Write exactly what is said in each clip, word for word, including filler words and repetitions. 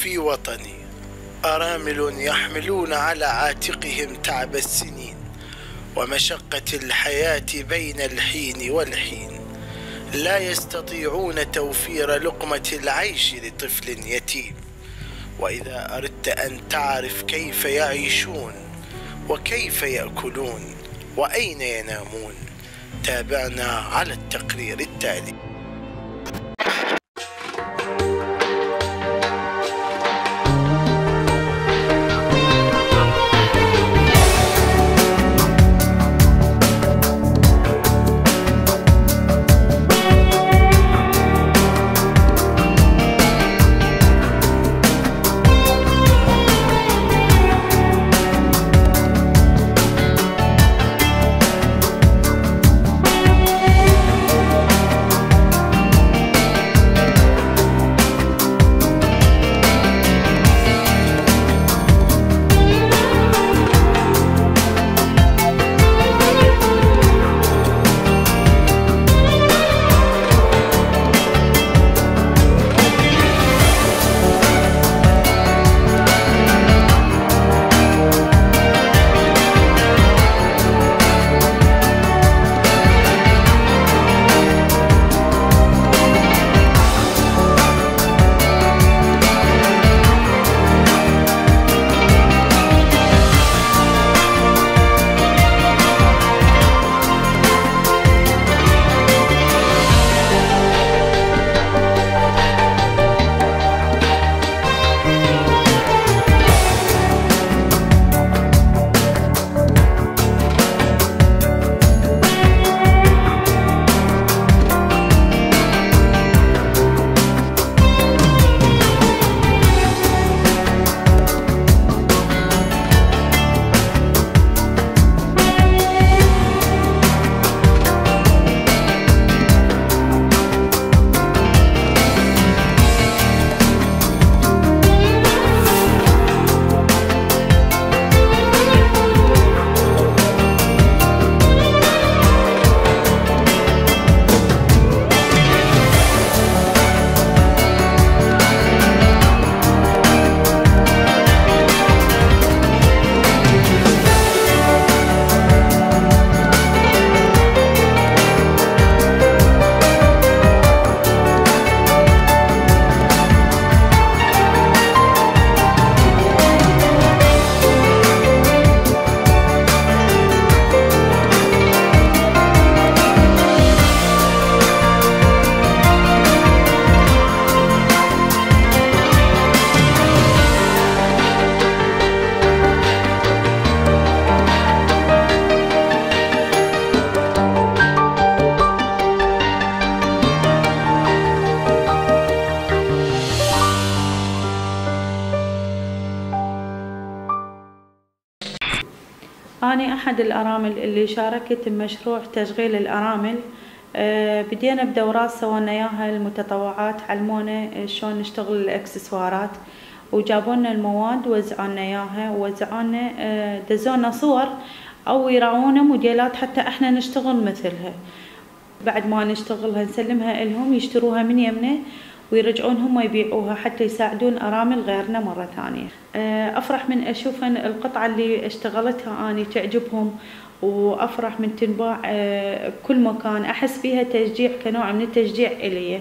في وطني أرامل يحملون على عاتقهم تعب السنين ومشقة الحياة بين الحين والحين، لا يستطيعون توفير لقمة العيش لطفل يتيم. وإذا أردت أن تعرف كيف يعيشون وكيف يأكلون وأين ينامون، تابعنا على التقرير التالي. أنا أحد الأرامل اللي شاركت بمشروع تشغيل الأرامل. أه بدينا بدورات سوينا إياها المتطوعات، علمونا شلون نشتغل الإكسسوارات وجابولنا المواد وزعونا إياها ووزعونا أه دزونا صور أو يراونا موديلات حتى إحنا نشتغل مثلها. بعد ما نشتغلها نسلمها إلهم يشتروها من يمنا ويرجعون هم يبيعوها حتى يساعدون أرامل غيرنا مرة ثانية. أفرح من أشوف القطعة اللي اشتغلتها أنا تعجبهم، وأفرح من تنباع بكل مكان، أحس فيها تشجيع كنوع من التشجيع إلي،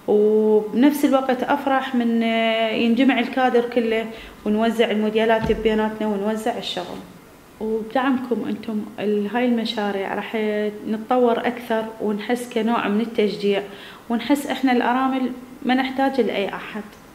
وبنفس الوقت أفرح من ينجمع الكادر كله ونوزع الموديلات بيناتنا ونوزع الشغل. وبدعمكم أنتم هاي المشاريع راح نتطور أكثر ونحس كنوع من التشجيع، ونحس إحنا الأرامل ما نحتاج لأي أحد.